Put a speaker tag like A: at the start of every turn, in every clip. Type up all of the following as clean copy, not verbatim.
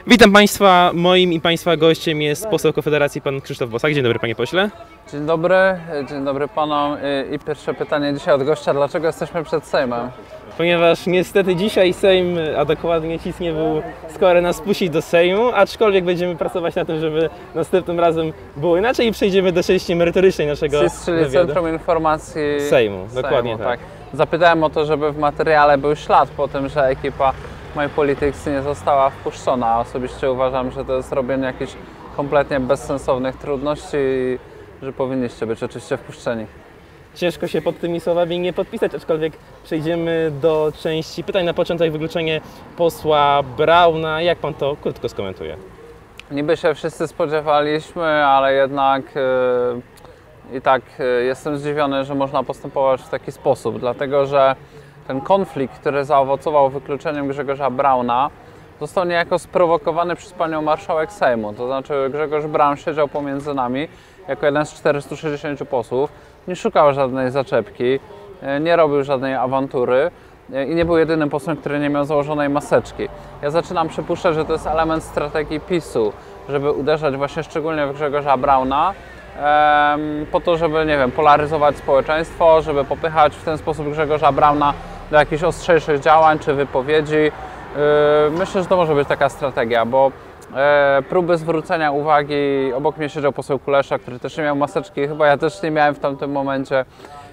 A: Witam Państwa, moim i Państwa gościem jest poseł Konfederacji pan Krzysztof Bosak. Dzień dobry Panie Pośle.
B: Dzień dobry Panom. I pierwsze pytanie dzisiaj od gościa, dlaczego jesteśmy przed Sejmem?
A: Ponieważ niestety dzisiaj Sejm, a dokładnie CIS nie był skory nas puścić do Sejmu, aczkolwiek będziemy pracować na tym, żeby następnym razem było inaczej i przejdziemy do części merytorycznej naszego
B: CIS, czyli
A: wywiadu.
B: Centrum Informacji
A: Sejmu, dokładnie tak.
B: Zapytałem o to, żeby w materiale był ślad po tym, że ekipa My Politics nie została wpuszczona. Osobiście uważam, że to jest robienie jakichś kompletnie bezsensownych trudności i że powinniście być oczywiście wpuszczeni.
A: Ciężko się pod tymi słowami nie podpisać, aczkolwiek przejdziemy do części pytań. Na początek wykluczenie posła Brauna. Jak Pan to krótko skomentuje?
B: Niby się wszyscy spodziewaliśmy, ale jednak i tak jestem zdziwiony, że można postępować w taki sposób, dlatego że ten konflikt, który zaowocował wykluczeniem Grzegorza Brauna, został niejako sprowokowany przez panią marszałek Sejmu. To znaczy Grzegorz Braun siedział pomiędzy nami jako jeden z 460 posłów, nie szukał żadnej zaczepki, nie robił żadnej awantury i nie był jedynym posłem, który nie miał założonej maseczki. Ja zaczynam przypuszczać, że to jest element strategii PiS-u, żeby uderzać właśnie szczególnie w Grzegorza Brauna, po to, żeby, nie wiem, polaryzować społeczeństwo, żeby popychać w ten sposób Grzegorza Brauna do jakichś ostrzejszych działań czy wypowiedzi. Myślę, że to może być taka strategia, bo próby zwrócenia uwagi, obok mnie siedział poseł Kulesza, który też nie miał maseczki, chyba ja też nie miałem w tamtym momencie.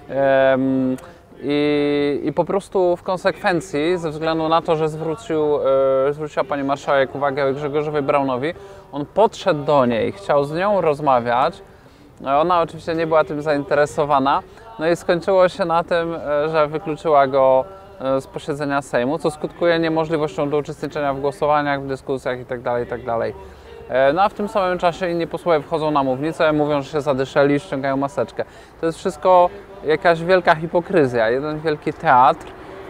B: I po prostu w konsekwencji, ze względu na to, że zwróciła pani marszałek uwagę Grzegorzowi Braunowi, on podszedł do niej, chciał z nią rozmawiać. Ona oczywiście nie była tym zainteresowana, no i skończyło się na tym, że wykluczyła go z posiedzenia Sejmu, co skutkuje niemożliwością do uczestniczenia w głosowaniach, w dyskusjach itd., itd. No a w tym samym czasie inni posłowie wchodzą na mównicę, mówią, że się zadyszeli, ściągają maseczkę. To jest wszystko jakaś wielka hipokryzja, jeden wielki teatr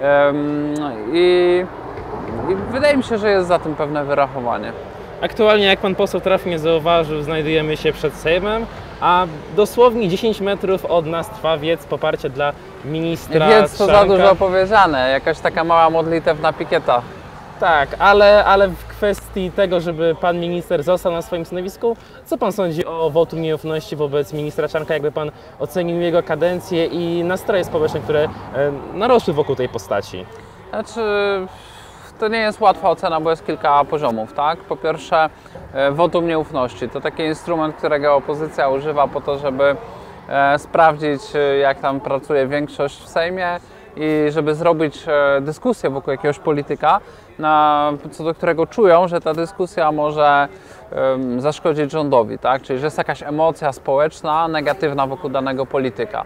B: i wydaje mi się, że jest za tym pewne wyrachowanie.
A: Aktualnie, jak Pan poseł trafnie zauważył, znajdujemy się przed Sejmem, a dosłownie 10 metrów od nas trwa wiec poparcia dla ministra
B: Więc to
A: Czarnka.
B: za dużo powiedziane, jakaś taka mała modlitewna pikieta.
A: Tak, ale w kwestii tego, żeby pan minister został na swoim stanowisku, co pan sądzi o wotum nieufności wobec ministra Czarnka? Jakby pan ocenił jego kadencję i nastroje społeczne, które narosły wokół tej postaci?
B: Znaczy, to nie jest łatwa ocena, bo jest kilka poziomów, tak? Po pierwsze, wotum nieufności to taki instrument, którego opozycja używa po to, żeby sprawdzić, jak tam pracuje większość w Sejmie i żeby zrobić dyskusję wokół jakiegoś polityka, co do którego czują, że ta dyskusja może zaszkodzić rządowi, tak? Czyli że jest jakaś emocja społeczna negatywna wokół danego polityka.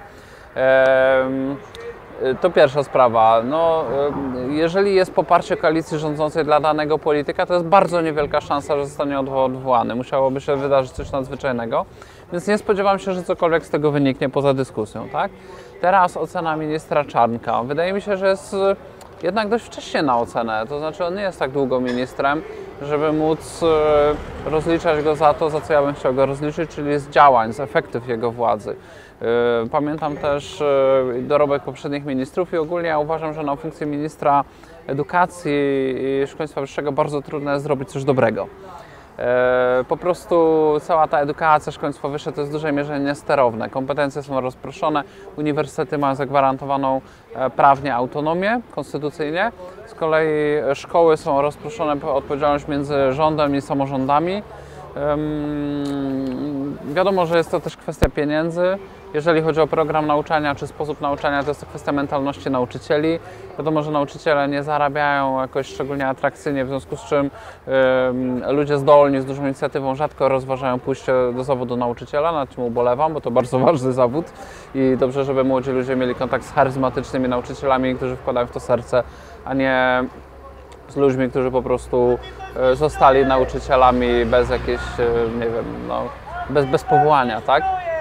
B: To pierwsza sprawa. No, jeżeli jest poparcie koalicji rządzącej dla danego polityka, to jest bardzo niewielka szansa, że zostanie odwołany. Musiałoby się wydarzyć coś nadzwyczajnego, więc nie spodziewam się, że cokolwiek z tego wyniknie poza dyskusją, tak? Teraz ocena ministra Czarnka. Wydaje mi się, że jest jednak dość wcześnie na ocenę, to znaczy on nie jest tak długo ministrem, żeby móc rozliczać go za to, za co ja bym chciał go rozliczyć, czyli z działań, z efektów jego władzy. Pamiętam też dorobek poprzednich ministrów i ogólnie ja uważam, że na funkcję ministra edukacji i szkolnictwa wyższego bardzo trudno jest zrobić coś dobrego. Po prostu cała ta edukacja, szkolnictwo wyższe to jest w dużej mierze niesterowne. Kompetencje są rozproszone, uniwersytety mają zagwarantowaną prawnie autonomię konstytucyjnie. Z kolei szkoły są rozproszone odpowiedzialność między rządem i samorządami. Wiadomo, że jest to też kwestia pieniędzy. Jeżeli chodzi o program nauczania czy sposób nauczania, to jest to kwestia mentalności nauczycieli. Wiadomo, że nauczyciele nie zarabiają jakoś szczególnie atrakcyjnie, w związku z czym ludzie zdolni, z dużą inicjatywą rzadko rozważają pójście do zawodu nauczyciela, nad czym ubolewam, bo to bardzo ważny zawód i dobrze, żeby młodzi ludzie mieli kontakt z charyzmatycznymi nauczycielami, którzy wkładają w to serce, a nie z ludźmi, którzy po prostu zostali nauczycielami bez jakiejś, nie wiem, no, bez powołania, tak?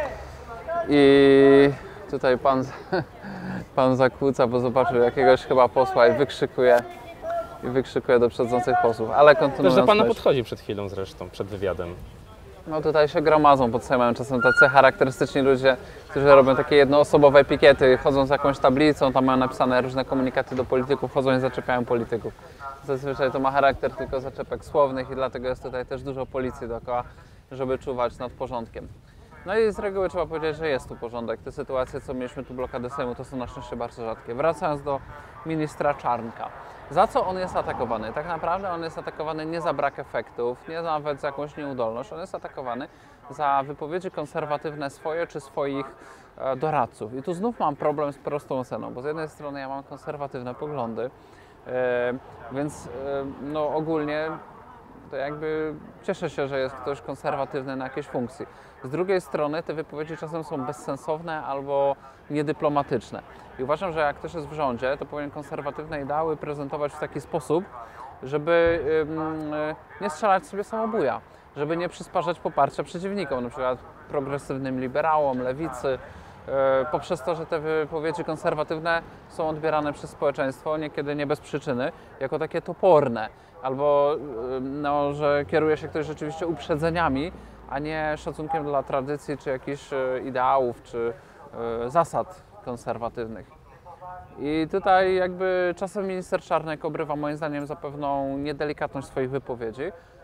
B: I tutaj pan zakłóca, bo zobaczył jakiegoś chyba posła i wykrzykuje do przedzących posłów, ale kontynuując.
A: Też do pana podchodzi przed chwilą zresztą, przed wywiadem.
B: No tutaj się gromadzą pod Sejmem czasem tacy charakterystyczni ludzie, którzy robią takie jednoosobowe pikiety, chodzą z jakąś tablicą, tam mają napisane różne komunikaty do polityków, chodzą i zaczepiają polityków. Zazwyczaj to ma charakter tylko zaczepek słownych i dlatego jest tutaj też dużo policji dookoła, żeby czuwać nad porządkiem. No i z reguły trzeba powiedzieć, że jest tu porządek. Te sytuacje, co mieliśmy tu blokadę Sejmu, to są na szczęście bardzo rzadkie. Wracając do ministra Czarnka. Za co on jest atakowany? Tak naprawdę on jest atakowany nie za brak efektów, nie nawet za jakąś nieudolność. On jest atakowany za wypowiedzi konserwatywne swoje czy swoich doradców. I tu znów mam problem z prostą oceną, bo z jednej strony ja mam konserwatywne poglądy, więc no ogólnie to jakby cieszę się, że jest ktoś konserwatywny na jakiejś funkcji. Z drugiej strony te wypowiedzi czasem są bezsensowne albo niedyplomatyczne. I uważam, że jak ktoś jest w rządzie, to powinien konserwatywne ideały prezentować w taki sposób, żeby nie strzelać sobie samobuja, żeby nie przysparzać poparcia przeciwnikom, na przykład progresywnym liberałom, lewicy, poprzez to, że te wypowiedzi konserwatywne są odbierane przez społeczeństwo, niekiedy nie bez przyczyny, jako takie toporne, albo no, że kieruje się ktoś rzeczywiście uprzedzeniami, a nie szacunkiem dla tradycji, czy jakichś ideałów, czy zasad konserwatywnych. I tutaj jakby czasem minister Czarnek obrywa moim zdaniem za pewną niedelikatność swoich wypowiedzi,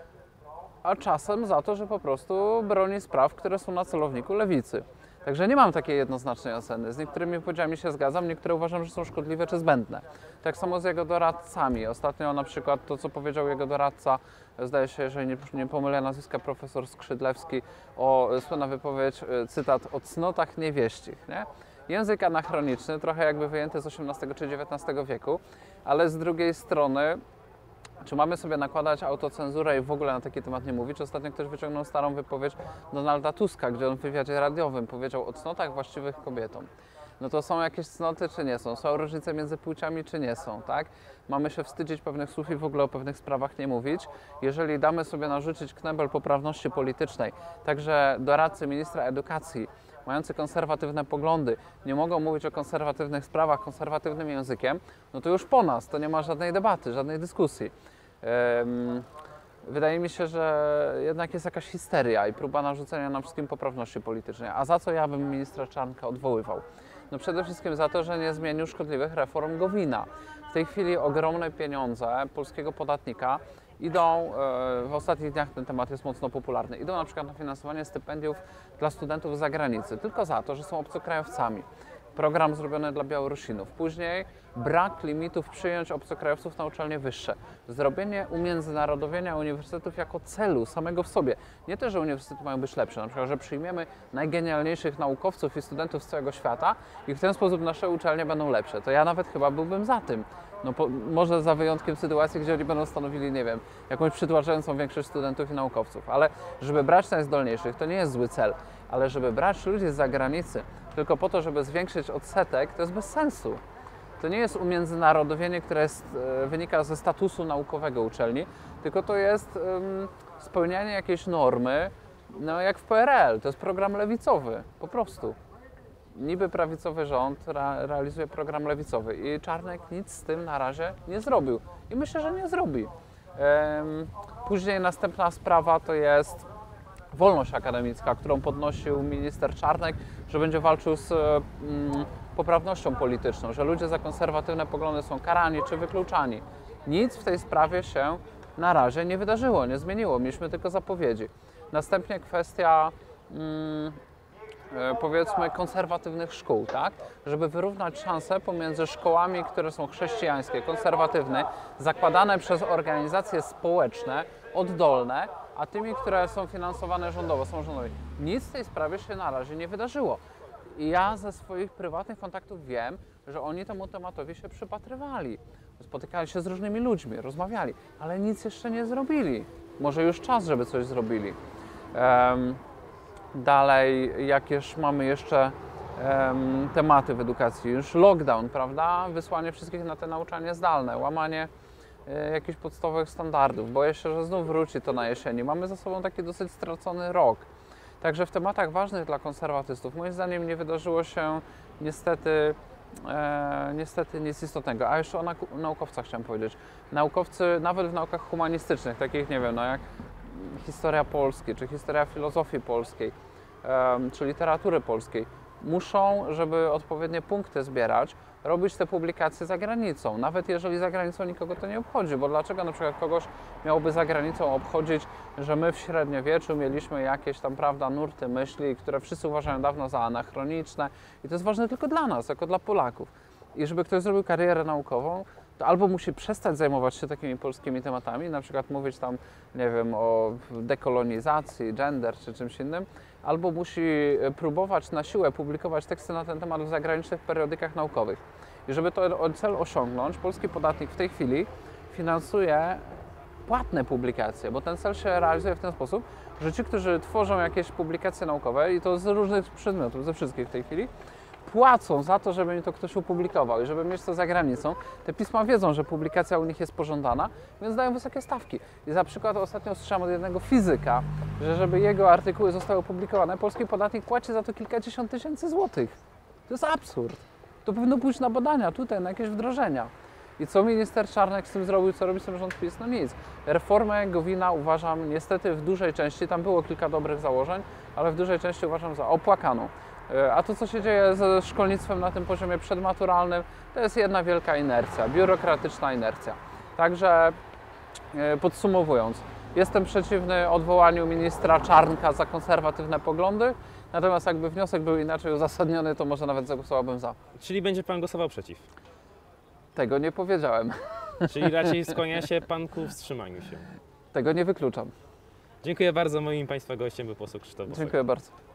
B: a czasem za to, że po prostu broni spraw, które są na celowniku lewicy. Także nie mam takiej jednoznacznej oceny. Z niektórymi wypowiedziami się zgadzam, niektóre uważam, że są szkodliwe czy zbędne. Tak samo z jego doradcami. Ostatnio na przykład to, co powiedział jego doradca, zdaje się, że nie pomylę nazwiska, profesor Skrzydlewski, słynna wypowiedź, cytat, o cnotach niewieścich. Nie? Język anachroniczny, trochę jakby wyjęty z XVIII czy XIX wieku, ale z drugiej strony, czy mamy sobie nakładać autocenzurę i w ogóle na taki temat nie mówić? Ostatnio ktoś wyciągnął starą wypowiedź Donalda Tuska, gdzie on w wywiadzie radiowym powiedział o cnotach właściwych kobietom. No to są jakieś cnoty, czy nie są? Są różnice między płciami, czy nie są, tak? Mamy się wstydzić pewnych słów i w ogóle o pewnych sprawach nie mówić. Jeżeli damy sobie narzucić knebel poprawności politycznej, także doradcy ministra edukacji, mający konserwatywne poglądy, nie mogą mówić o konserwatywnych sprawach konserwatywnym językiem, no to już po nas, to nie ma żadnej debaty, żadnej dyskusji. Wydaje mi się, że jednak jest jakaś histeria i próba narzucenia nam wszystkim poprawności politycznej. A za co ja bym ministra Czarnka odwoływał? No przede wszystkim za to, że nie zmienił szkodliwych reform Gowina. W tej chwili ogromne pieniądze polskiego podatnika idą, w ostatnich dniach ten temat jest mocno popularny, idą na przykład na finansowanie stypendiów dla studentów z zagranicy, tylko za to, że są obcokrajowcami. Program zrobiony dla Białorusinów. Później brak limitów przyjęć obcokrajowców na uczelnie wyższe. Zrobienie umiędzynarodowienia uniwersytetów jako celu samego w sobie. Nie to, że uniwersytety mają być lepsze, na przykład, że przyjmiemy najgenialniejszych naukowców i studentów z całego świata i w ten sposób nasze uczelnie będą lepsze. To ja nawet chyba byłbym za tym. No, może za wyjątkiem sytuacji, gdzie oni będą stanowili, nie wiem, jakąś przytłaczającą większość studentów i naukowców. Ale żeby brać najzdolniejszych, to nie jest zły cel. Ale żeby brać ludzi z zagranicy tylko po to, żeby zwiększyć odsetek, to jest bez sensu. To nie jest umiędzynarodowienie, które wynika ze statusu naukowego uczelni, tylko to jest spełnianie jakiejś normy, no jak w PRL. To jest program lewicowy, po prostu. Niby prawicowy rząd realizuje program lewicowy i Czarnek nic z tym na razie nie zrobił. I myślę, że nie zrobi. Później następna sprawa to jest wolność akademicka, którą podnosił minister Czarnek, że będzie walczył z poprawnością polityczną, że ludzie za konserwatywne poglądy są karani czy wykluczani. Nic w tej sprawie się na razie nie wydarzyło, nie zmieniło. Mieliśmy tylko zapowiedzi. Następnie kwestia powiedzmy konserwatywnych szkół, tak? Żeby wyrównać szanse pomiędzy szkołami, które są chrześcijańskie, konserwatywne, zakładane przez organizacje społeczne, oddolne, a tymi, które są finansowane rządowo, samorządowo. Nic w tej sprawie się na razie nie wydarzyło. I ja ze swoich prywatnych kontaktów wiem, że oni temu tematowi się przypatrywali. Spotykali się z różnymi ludźmi, rozmawiali, ale nic jeszcze nie zrobili. Może już czas, żeby coś zrobili. Dalej, jakież mamy jeszcze tematy w edukacji? Już lockdown, prawda? Wysłanie wszystkich na te nauczanie zdalne, łamanie jakichś podstawowych standardów. Boję się, że znów wróci to na jesieni. Mamy za sobą taki dosyć stracony rok. Także w tematach ważnych dla konserwatystów, moim zdaniem, nie wydarzyło się niestety nic istotnego. A jeszcze o naukowcach chciałem powiedzieć. Naukowcy, nawet w naukach humanistycznych, takich, nie wiem, no jak historia Polski, czy historia filozofii polskiej, czy literatury polskiej, muszą, żeby odpowiednie punkty zbierać, robić te publikacje za granicą, nawet jeżeli za granicą nikogo to nie obchodzi, bo dlaczego na przykład kogoś miałoby za granicą obchodzić, że my w średniowieczu mieliśmy jakieś tam, prawda, nurty myśli, które wszyscy uważają dawno za anachroniczne i to jest ważne tylko dla nas, jako dla Polaków. I żeby ktoś zrobił karierę naukową, to albo musi przestać zajmować się takimi polskimi tematami, na przykład mówić tam, nie wiem, o dekolonizacji, gender czy czymś innym, albo musi próbować na siłę publikować teksty na ten temat w zagranicznych periodykach naukowych. I żeby ten cel osiągnąć, polski podatnik w tej chwili finansuje płatne publikacje, bo ten cel się realizuje w ten sposób, że ci, którzy tworzą jakieś publikacje naukowe, i to z różnych przedmiotów, ze wszystkich w tej chwili, płacą za to, żeby mi to ktoś opublikował i żeby mieć to za granicą. Te pisma wiedzą, że publikacja u nich jest pożądana, więc dają wysokie stawki. I za przykład ostatnio słyszałem od jednego fizyka, że żeby jego artykuły zostały opublikowane, polski podatnik płaci za to kilkadziesiąt tysięcy złotych. To jest absurd. To powinno pójść na badania tutaj, na jakieś wdrożenia. I co minister Czarnek z tym zrobił, co robi z tym rząd PiS? No nic. Reformę Gowina uważam niestety w dużej części, tam było kilka dobrych założeń, ale w dużej części uważam za opłakaną. A to, co się dzieje ze szkolnictwem na tym poziomie przedmaturalnym, to jest jedna wielka inercja, biurokratyczna inercja. Także podsumowując, jestem przeciwny odwołaniu ministra Czarnka za konserwatywne poglądy, natomiast jakby wniosek był inaczej uzasadniony, to może nawet zagłosowałbym za.
A: Czyli będzie pan głosował przeciw?
B: Tego nie powiedziałem.
A: Czyli raczej skłania się pan ku wstrzymaniu się?
B: Tego nie wykluczam.
A: Dziękuję bardzo. Moim Państwa gościem był poseł Krzysztof Bosak.
B: Dziękuję bardzo.